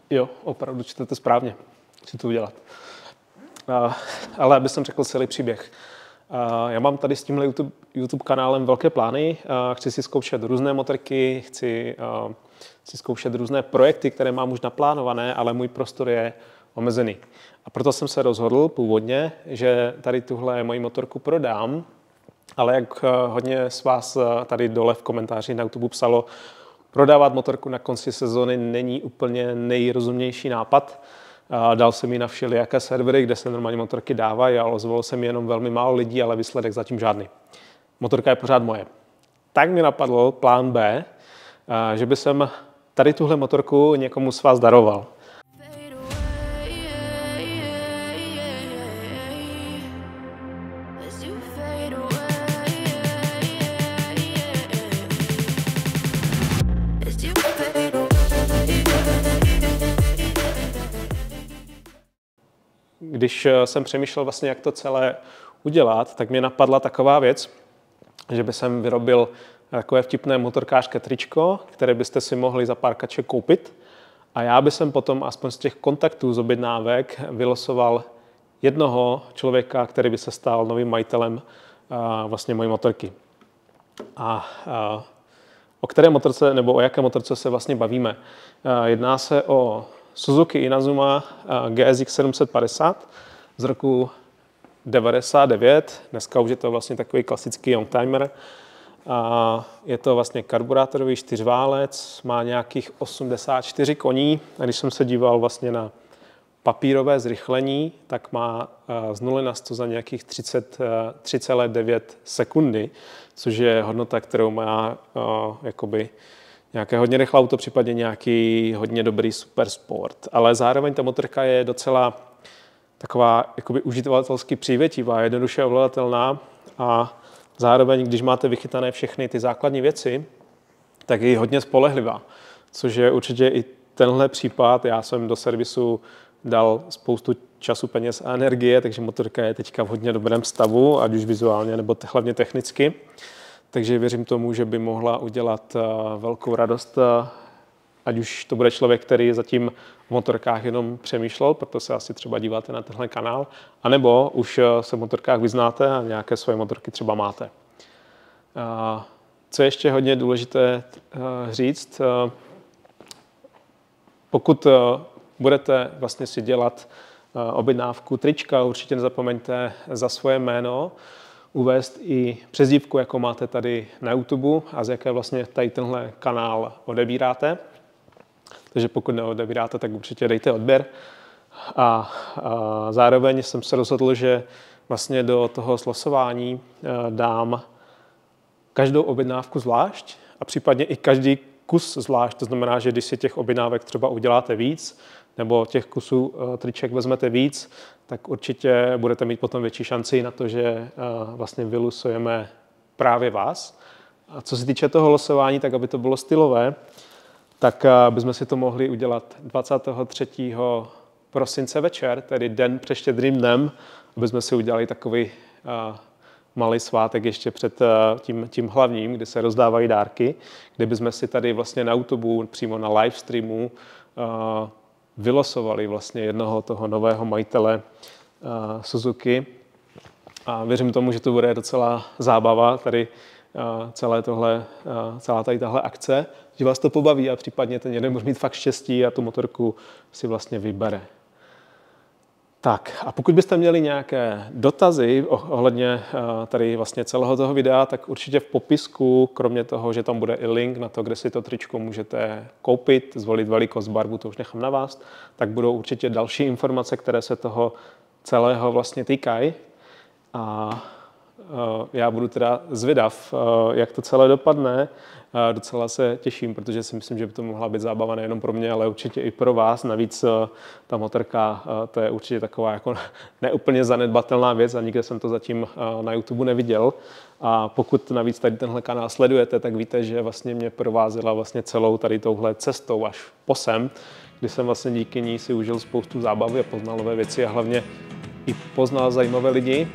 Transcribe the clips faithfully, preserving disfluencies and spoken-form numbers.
Jo, opravdu čtete správně. Chci to udělat. Uh, ale abych jsem řekl celý příběh. Uh, já mám tady s tímhle YouTube, YouTube kanálem velké plány. Uh, chci si zkoušet různé motorky, chci, uh, chci zkoušet různé projekty, které mám už naplánované, ale můj prostor je omezený. A proto jsem se rozhodl původně, že tady tuhle moji motorku prodám, ale jak hodně z vás tady dole v komentáři na YouTube psalo, prodávat motorku na konci sezóny není úplně nejrozumnější nápad. Dal jsem ji na všelijaké servery, kde se normálně motorky dávají a ozvalo se mi jenom velmi málo lidí, ale výsledek zatím žádný. Motorka je pořád moje. Tak mi napadl plán B, že by jsem tady tuhle motorku někomu z vás daroval. Když jsem přemýšlel vlastně, jak to celé udělat, tak mě napadla taková věc, že by jsem vyrobil takové vtipné motorkářské tričko, které byste si mohli za pár kaček koupit. A já bych jsem potom aspoň z těch kontaktů z objednávek vylosoval jednoho člověka, který by se stal novým majitelem vlastně mojí motorky. A, a o které motorce, nebo o jaké motorce se vlastně bavíme? Jedná se o Suzuki Inazuma G S X sedm set padesát z roku devadesát devět. Dneska už je to vlastně takový klasický youngtimer. Je to vlastně karburátorový čtyřválec, má nějakých osmdesát čtyři koní. A když jsem se díval vlastně na papírové zrychlení, tak má z nuly na sto za nějakých třicet tři celé devět sekundy, což je hodnota, kterou má jakoby nějaké hodně rychlé auto, případně nějaký hodně dobrý super sport. Ale zároveň ta motorka je docela taková jakoby uživatelsky přívětivá, jednoduše ovladatelná a zároveň, když máte vychytané všechny ty základní věci, tak je hodně spolehlivá, což je určitě i tenhle případ. Já jsem do servisu dal spoustu času, peněz a energie, takže motorka je teďka v hodně dobrém stavu, ať už vizuálně nebo hlavně technicky. Takže věřím tomu, že by mohla udělat velkou radost, ať už to bude člověk, který zatím v motorkách jenom přemýšlel, proto se asi třeba díváte na tenhle kanál, anebo už se v motorkách vyznáte a nějaké svoje motorky třeba máte. Co je ještě hodně důležité říct, pokud budete vlastně si dělat objednávku trička, určitě nezapomeňte za svoje jméno uvést i přezdívku, jako máte tady na YouTube a z jaké vlastně tady tenhle kanál odebíráte. Takže pokud neodebíráte, tak určitě dejte odběr. A, a zároveň jsem se rozhodl, že vlastně do toho slosování dám každou objednávku zvlášť a případně i každý kus zvlášť. To znamená, že když si těch objednávek třeba uděláte víc, nebo těch kusů triček vezmete víc, tak určitě budete mít potom větší šanci na to, že vlastně vylosujeme právě vás. A co se týče toho losování, tak aby to bylo stylové, tak bychom si to mohli udělat dvacátého třetího prosince večer, tedy den před Štědrým dnem, aby jsme si udělali takový malý svátek ještě před tím, tím hlavním, kde se rozdávají dárky, kde bychom si tady vlastně na YouTube přímo na live streamu vylosovali vlastně jednoho toho nového majitele uh, Suzuki. A věřím tomu, že to bude docela zábava, tady uh, celé tohle, uh, celá tady tahle akce, že vás to pobaví a případně ten jeden může mít fakt štěstí a tu motorku si vlastně vybere. Tak a pokud byste měli nějaké dotazy ohledně tady vlastně celého toho videa, tak určitě v popisku, kromě toho, že tam bude i link na to, kde si to tričko můžete koupit, zvolit velikost, barvu, to už nechám na vás, tak budou určitě další informace, které se toho celého vlastně týkají. A já budu teda zvědav, jak to celé dopadne. Docela se těším, protože si myslím, že by to mohla být zábava nejenom pro mě, ale určitě i pro vás. Navíc ta motorka, to je určitě taková jako neúplně zanedbatelná věc a nikde jsem to zatím na YouTube neviděl. A pokud navíc tady tenhle kanál sledujete, tak víte, že vlastně mě provázela vlastně celou tady touhle cestou až po sem, kdy jsem vlastně díky ní si užil spoustu zábavy a poznal nové věci a hlavně i poznal zajímavé lidi.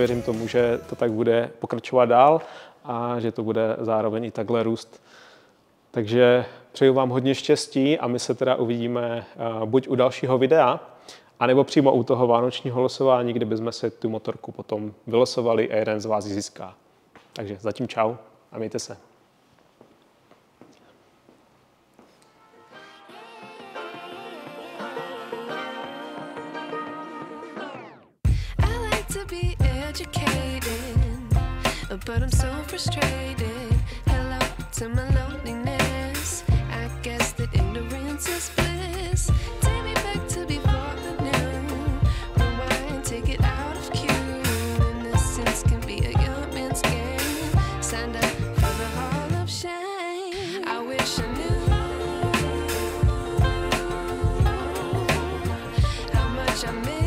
věřím tomu, že to tak bude pokračovat dál a že to bude zároveň i takhle růst. Takže přeju vám hodně štěstí a my se teda uvidíme buď u dalšího videa, anebo přímo u toho vánočního losování, kde bychom si tu motorku potom vylosovali a jeden z vás ji získá. Takže zatím čau a mějte se. But I'm so frustrated. Hello to my loneliness. I guess that ignorance is bliss. Take me back to before the new. Rewind, take it out of cue. Innocence can be a young man's game. Signed up for the hall of shame. I wish I knew how much I miss.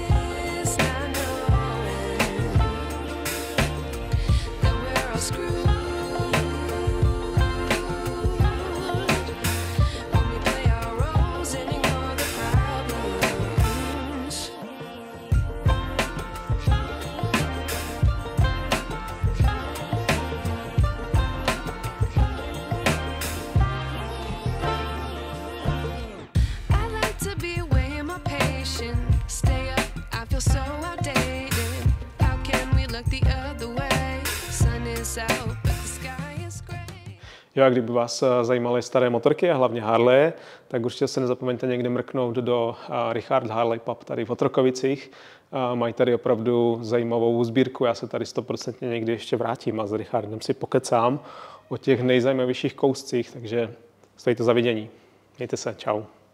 Jo, a kdyby vás zajímaly staré motorky a hlavně Harley, tak určitě se nezapomeňte někdy mrknout do Richard Harley Pub tady v Otrokovicích. Mají tady opravdu zajímavou sbírku, já se tady stoprocentně někdy ještě vrátím a s Richardem si pokecám o těch nejzajímavějších kouscích, takže stojí to za vidění. Mějte se, čau.